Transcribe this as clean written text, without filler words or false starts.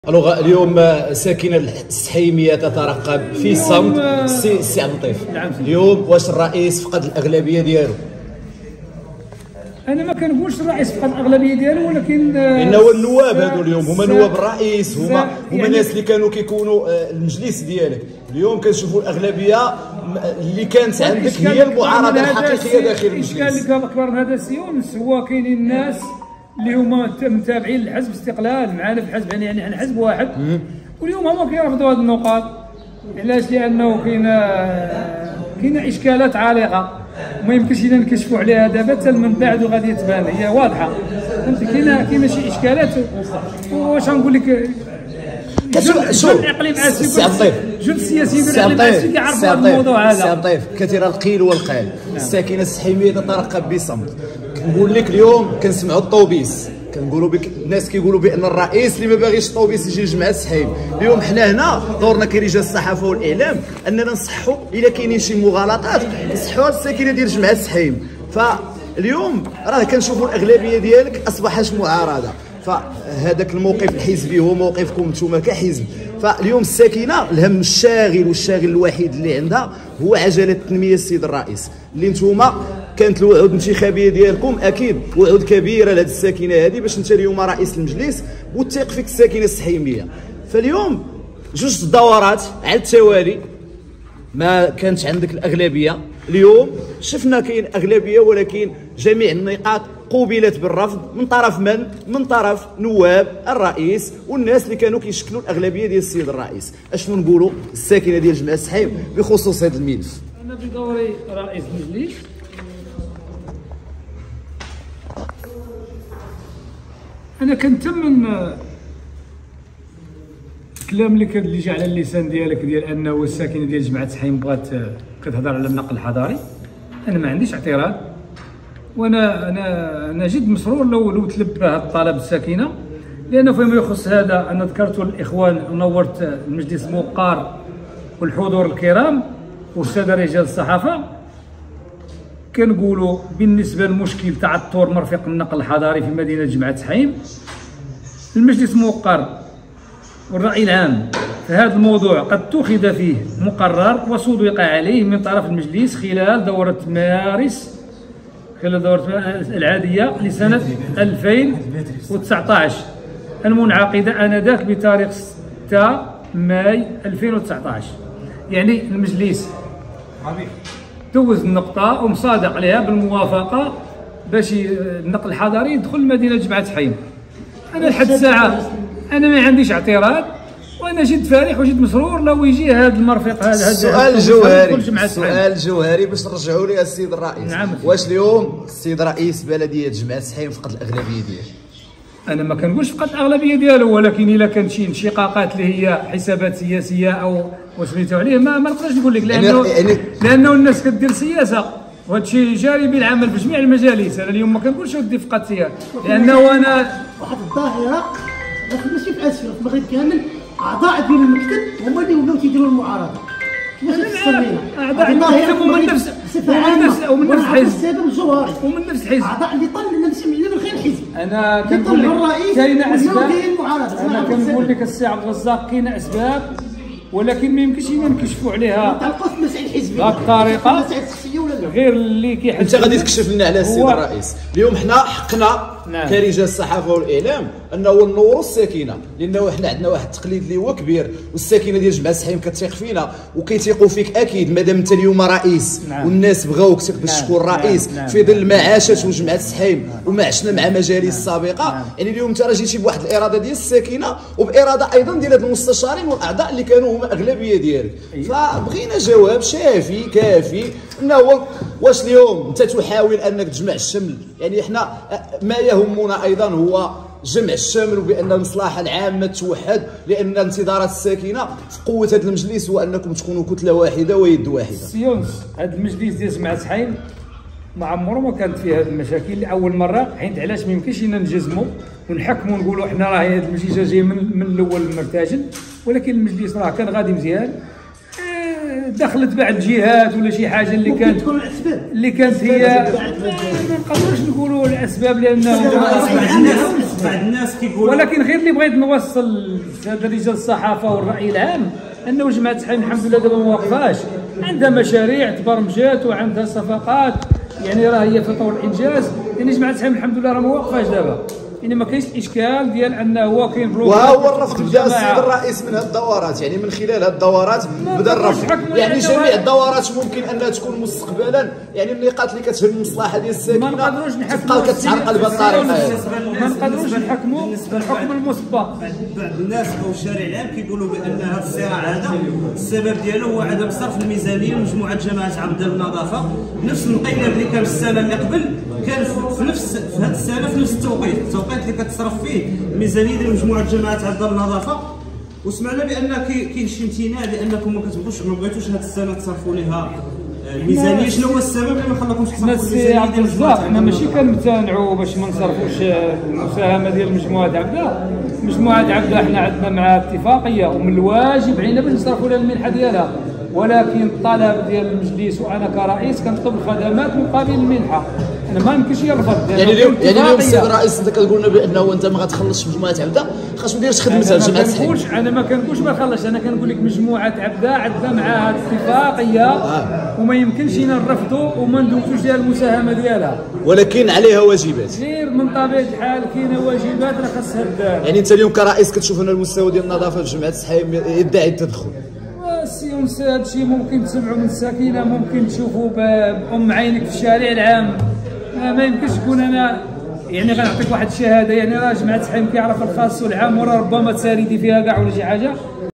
الوغ اليوم ساكنة السحيمية تترقب في صمت سي عبد اللطيف. اليوم واش الرئيس فقد الأغلبية ديالو؟ أنا ما كنقولش الرئيس فقد الأغلبية ديالو، ولكن إنه النواب هادو اليوم هما نواب الرئيس، هما الناس اللي كانوا كيكونوا المجلس ديالك. اليوم كنشوفوا الأغلبية اللي كانت عندك هي المعارضة الحقيقية داخل المجلس. الإشكال اللي أكبر من هذا السي يونس هو كاينين الناس اللي هما متابعين لحزب استقلال معنا في الحزب، يعني احنا حزب واحد، واليوم هما كيرفضوا هذه النقاط. علاش؟ لانه كاينه اشكالات عالقه وما يمكنش لنا نكشفوا عليها دابا حتى من بعد وغادي تبان، هي واضحه. فهمتي؟ كاينه شي اشكالات. واش غنقول لك، شوف الاقليم اسيوي سي عبد اللطيف، جوج السياسيين الاقليم اسيوي كيعرفوا هذا الموضوع هذا. سي عبد اللطيف، كثير القيل والقال. الساكنه السحيميه تترقب بصمت. كنقول لك اليوم كنسمعوا الطوبيس، كنقولوا الناس كيقولوا بان الرئيس اللي ما باغيش الطوبيس يجي لجمع السحيم. اليوم حنا هنا دورنا كرجال الصحافه والاعلام اننا نصحوا الا كاينين شي مغالطات نصحوا الساكنه ديال جمع السحيم. فاليوم راه كنشوفوا الاغلبيه ديالك اصبحت معارضه، فهذاك الموقف الحزبي هو موقفكم نتوما كحزب. فاليوم الساكنه الهم الشاغل والشاغل الوحيد اللي عندها هو عجله التنميه السيد الرئيس، اللي نتوما كانت الوعود الانتخابيه ديالكم اكيد وعود كبيره لهذه الساكنه هذه باش انت اليوم رئيس المجلس وتثيق فيك الساكنه السحيميه. فاليوم جوج دورات على التوالي ما كانتش عندك الاغلبيه. اليوم شفنا كاين اغلبيه، ولكن جميع النقاط قوبلت بالرفض من طرف من؟ من طرف نواب الرئيس والناس اللي كانوا كيشكلوا الاغلبيه ديال السيد الرئيس. اشنو نقولوا الساكنه ديال جمع السحيم بخصوص هذا الملف؟ انا بدوري رئيس المجلس انا كنتمن الكلام اللي جا على اللسان ديالك ديال انه الساكنه ديال جماعه السحيم بغات كتهضر على النقل الحضاري. انا ما عنديش اعتراض، وانا جد مسرور لو تلبى هذا الطلب الساكنه، لانه فيما يخص هذا انا ذكرت الاخوان ونورت المجلس الموقار والحضور الكرام والساده رجال الصحافه. كنقولوا بالنسبه للمشكل تعثر مرفق النقل الحضاري في مدينه جمعة السحيم، المجلس الموقر والرأي العام في هذا الموضوع قد اتخذ فيه مقرر وصدق عليه من طرف المجلس خلال دورة مارس العادية لسنة 2019 المنعقدة آنذاك بتاريخ 6 ماي 2019. يعني المجلس دوز النقطة ومصادق عليها بالموافقة باش النقل الحضاري يدخل مدينة جمعة السحيم. أنا لحد الساعة أنا ما عنديش اعتراض، وأنا جد فرح وجد مسرور لو يجي هذا المرفق هذا. سؤال جوهري باش نرجعوا ليه السيد الرئيس. نعم. واش اليوم السيد رئيس بلدية جمعة السحيم فقد الأغلبية ديالو؟ أنا ما كنقولش فقط الأغلبية ديالو، ولكن إلا كانت شي انشقاقات اللي هي حسابات سياسية أو وسميتو عليه ما نقدرش نقول لك، لأنه الناس كدير سياسة وهذا الشيء جاري بالعمل في جميع المجالس. أنا اليوم ما كنقولش ودي فقط سياسة، لأنه أنا واحد الظاهرة ماشي في اسيا، في المغرب كامل اعضاء ديال المكتب هما اللي ولاو تيديروا المعارضه. اعضاء المكتب ومن نفس الحزب السبب الجوهري ومن نفس الحزب. اعضاء اللي طلب لنا نسمي من غير الحزب. انا كنقول لك كاينه اسباب. انا كنقول لك السي عبد الرزاق كاينه اسباب، ولكن ما يمكنش لنا نكشفوا عليها بهذه الطريقه غير اللي كيحس. انت غادي تكشف لنا على السيد الرئيس. اليوم حنا حقنا كرجال الصحافه والاعلام انه نوروا الساكنه، لانه حنا عندنا واحد التقليد اللي هو كبير، والساكنه ديال جمعة السحيم كتثيق فينا وكيثيقوا فيك اكيد مادام انت اليوم رئيس. والناس بغاوك باش تكون رئيس في ظل ما عاشت وجمعة السحيم وما عشنا مع مجالس سابقه. يعني اليوم انت راه جيتي بواحد الاراده ديال الساكنه وباراده ايضا ديال هاد المستشارين والاعضاء اللي كانوا هما اغلبيه ديالك. فبغينا جواب شافي كافي انه واش اليوم انت تحاول انك تجمع الشمل. يعني احنا ما يهمنا ايضا هو جمع الشمل وبان المصلحه العامه توحد، لان انتظارات الساكنه في قوه هذا المجلس هو انكم تكونوا كتله واحده ويد واحده. سيونس هذا المجلس ديال جمعة السحيم ما عمره ما كانت فيه هذه المشاكل لاول مره. حيت علاش ما يمكنش لنا نجزموا ونحكموا ونقولوا حنا راه هذا المجلس جاي من الاول مرتجل، ولكن المجلس راه كان غادي مزيان. دخلت بعض الجهات ولا شي حاجه اللي كانت هي ما نقدروش نقولوا الاسباب، لانه بعض الناس كيقولوا، ولكن غير اللي بغيت نوصل لهذا رجال الصحافه والراي العام انه جماعه الحلم الحمد لله دابا ما واقفاش، عندها مشاريع تبرمجات وعندها صفقات، يعني راه هي في طور الانجاز. يعني جماعه الحلم الحمد لله راه ما واقفاش دابا، يعني ما كاينش الاشكال ديال انه هو كاين بلوك. وهو الرفض بدا السيد الرئيس من هذه الدورات، يعني من خلال هذه الدورات بدا الرفض. يعني جميع الدورات ممكن انها تكون مستقبلا يعني النقاط اللي كتهم المصلحه ديال الساكنه ما نقدروش نحكموا تبقى كتعرقل بهذه الطريقه. ما نقدروش نحكموا الحكم المسبق. بعض الناس او الشارع العام كيقولوا بان هذا الصراع هذا السبب ديالو هو عدم صرف الميزانيه لمجموعه جماعه عبده النظافه. نفس القيمه اللي كان السنه اللي قبل كان في هذه السنه في نفس التوقيت اللي كتصرف فيه الميزانيه ديال مجموعه جماعه عبده النظافه. وسمعنا بان كاين شي امتناع لانكم ما بغيتوش هذه السنه تصرفوا لها الميزانيه. شنو هو السبب اللي ما خلاكمش تصرفوا الميزانيه ديال الزاق؟ حنا ماشي كنمتنعوا باش ما نصرفوش المساهمه ديال مجموعه عبده. مجموعه عبده حنا عندنا معها اتفاقيه ومن الواجب علينا باش نصرفوا لها المنحه ديالها، ولكن الطلب ديال المجلس وانا كرئيس كنطلب الخدمات مقابل المنحه. انا ما يمكنش يرفض. يعني اليوم السيد الرئيس انت كتقول لنا بانه انت ما غتخلصش مجموعه عبده، خاص ما ديرش خدمتها جماعه الحلم. انا ما كنقولش ما خلصش، انا كنقول لك مجموعه عبده عندنا معها اتفاقيه وما يمكنش نرفضوا وما ندوزوش لها المساهمه ديالها، ولكن عليها واجبات. غير من طبيعه الحال كاينه واجبات راه خاصها تدار. يعني انت اليوم كرئيس كتشوف ان المستوى ديال النظافه في جماعه الحلم يدعي التدخل. السي هذا الشيء ممكن تسمعوا من الساكنه، ممكن تشوفوا بأم عينك في الشارع العام. ما يمكنش تكون انا يعني غنعطيك واحد الشهاده يعني راه جماعه الحلم كيعرف الخاص والعام وراه ربما تساندي فيها كاع ولا شي حاجه،